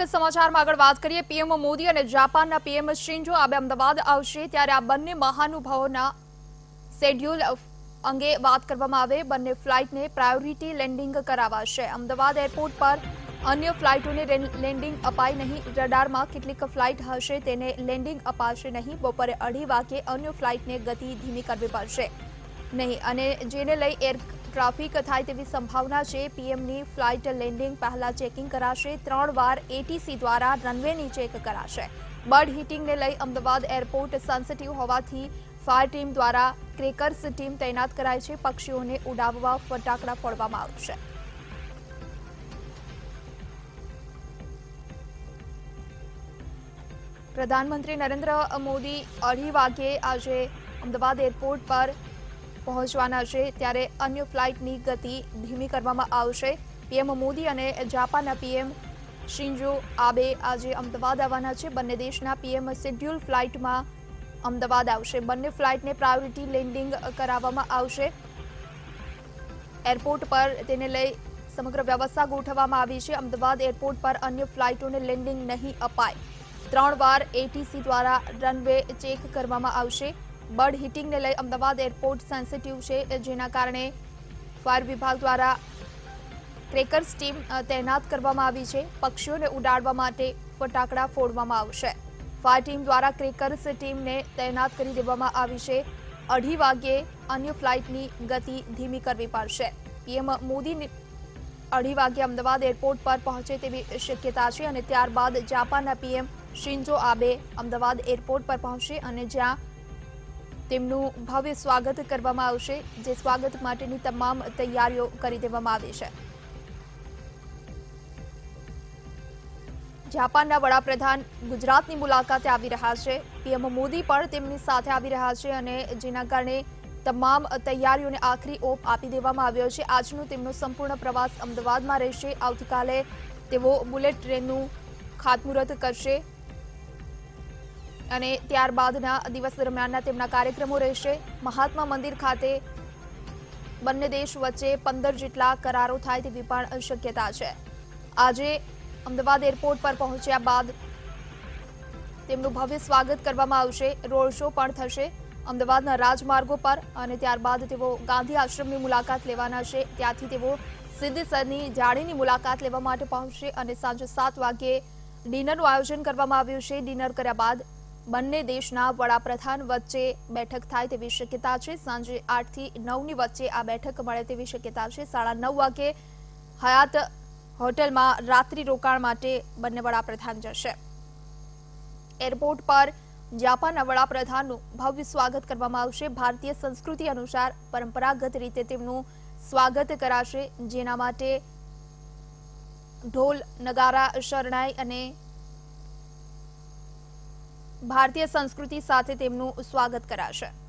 સમાચારમાં આગળ વાત કરીએ। પીએમ મોદી અને જાપાનના પીએમ શિન્ઝો આબે અમદાવાદ આવશે ત્યારે આ બંને મહાનુભાવોના શેડ્યુલ અંગે વાત કરવામાં આવે। બંને ફ્લાઇટને પ્રાયોરિટી લેન્ડિંગ કરાવાશે। અમદાવાદ એરપોર્ટ પર અન્ય ફ્લાઇટોને લેન્ડિંગ અપાય નહીં। રડારમાં કેટલીક ફ્લાઇટ હશે તેને લેન્ડિંગ અપાશે નહીં। બપોરે 2:30 વાગે અન્ય ફ્લાઇટને ગતિ ધીમી કરવી પડશે નહીં અને જેને લઈ એર ટ્રાફિક થાય તેવી સંભાવના છે। પીએમની ફ્લાઇટ લેન્ડિંગ પહેલા ચેકિંગ કરાશે। 3 વાર એટીસી દ્વારા રનવેની ચેક કરાશે। બર્ડ હિટિંગને લઈ અમદાવાદ એરપોર્ટ સેન્સિટિવ હોવાથી ફાયર ટીમ દ્વારા ક્રેકર્સ ટીમ તૈનાત કરાઈ છે। પક્ષીઓને ઉડાવવા ફટાકડા ફોડવામાં આવશે। પ્રધાનમંત્રી નરેન્દ્ર મોદી 2:30 વાગે આજે અમદાવાદ એરપોર્ટ પર પહોંચવાના છે ત્યારે અન્ય ફ્લાઇટની ગતિ ધીમી કરવામાં આવશે। પીએમ મોદી અને જાપાનના પીએમ શિન્ઝો આબે આજે અમદાવાદ આવવાના છે। બંને દેશના પીએમ શેડ્યુલ ફ્લાઇટમાં અમદાવાદ આવશે। બંને ફ્લાઇટને પ્રાયોરિટી લેન્ડિંગ કરાવવામાં આવશે। એરપોર્ટ પર તેને લઈ સમગ્ર વ્યવસ્થા ગોઠવવામાં આવી છે। અમદાવાદ એરપોર્ટ પર અન્ય ફ્લાઇટોને લેન્ડિંગ નહીં અપાય। 3 વાર એટીસી દ્વારા રનવે ચેક કરવામાં આવશે। બર્ડ હિટિંગને લઈ અમદાવાદ એરપોર્ટ સેન્સિટિવ છે જેના કારણે ફાયર વિભાગ દ્વારા ક્રેકર્સ ટીમ તૈનાત કરવામાં આવી છે। પક્ષીઓને ઉડાડવા માટે ફટાકડા ફોડવામાં આવશે। ફાયર ટીમ દ્વારા ક્રેકર્સ ટીમને તૈનાત કરી દેવામાં આવી છે। 2:30 વાગે અન્ય ફ્લાઇટની ગતિ ધીમી કરવી પડશે। પીએમ મોદી 2:30 વાગે અમદાવાદ એરપોર્ટ પર પહોંચે તેવી શક્યતા છે અને ત્યારબાદ જાપાનના PM Shinzo Abe Ahmedabad airport પર પહોંચશે અને જ્યાં તેમનું ભવ્ય સ્વાગત કરવામાં આવશે। જે સ્વાગત માટેની તમામ તૈયારીઓ કરી દેવામાં આવી છે। જાપાનના વડાપ્રધાન ગુજરાતની મુલાકાતે આવી રહ્યા છે। પીએમ મોદી પણ તેમની સાથે આવી રહ્યા છે અને જેના કારણે તમામ તૈયારીઓને આખરી ઓપ આપી દેવામાં આવ્યો છે। આજનો તેમનો સંપૂર્ણ પ્રવાસ અમદાવાદમાં રહેશે। આવતીકાલે તેઓ બુલેટ ટ્રેનનું ખાતમુહૂર્ત કરશે અને ત્યારબાદના દિવસ દરમિયાનના તેમના કાર્યક્રમો રહેશે। મહાત્મા મંદિર ખાતે બંને દેશ વચ્ચે 15 જેટલા કરારો થાય તેવી પણ શક્યતા છે। આજે અમદાવાદ એરપોર્ટ પર પહોંચ્યા બાદ તેમનું ભવ્ય સ્વાગત કરવામાં આવશે। રોડ શો પણ થશે અમદાવાદના રાજમાર્ગો પર અને ત્યારબાદ તેઓ ગાંધી આશ્રમની મુલાકાત લેવાના છે। ત્યાંથી તેઓ સિદ્ધસરની જાળીની મુલાકાત લેવા માટે પહોંચશે અને સાંજે 7 વાગે ડિનરનું આયોજન કરવામાં આવ્યું છે। ડિનર કર્યા બાદ બંને દેશના વડાપ્રધાન વચ્ચે બેઠક થાય તેવી શક્યતા છે। સાંજે 8 થી 9 ની વચ્ચે આ બેઠક મળે તેવી શક્યતા છે। 9:30 વાગે હયાત હોટલમાં રાત્રિ રોકાણ માટે બંને વડાપ્રધાન જશે। એરપોર્ટ પર જાપાનના વડાપ્રધાનનું ભવ્ય સ્વાગત કરવામાં આવશે। ભારતીય સંસ્કૃતિ અનુસાર પરંપરાગત રીતે તેમનું સ્વાગત કરાશે જેના માટે ઢોલ નગારા શરણાઈ અને ભારતીય સંસ્કૃતિ સાથે તેમનું સ્વાગત કરાશે।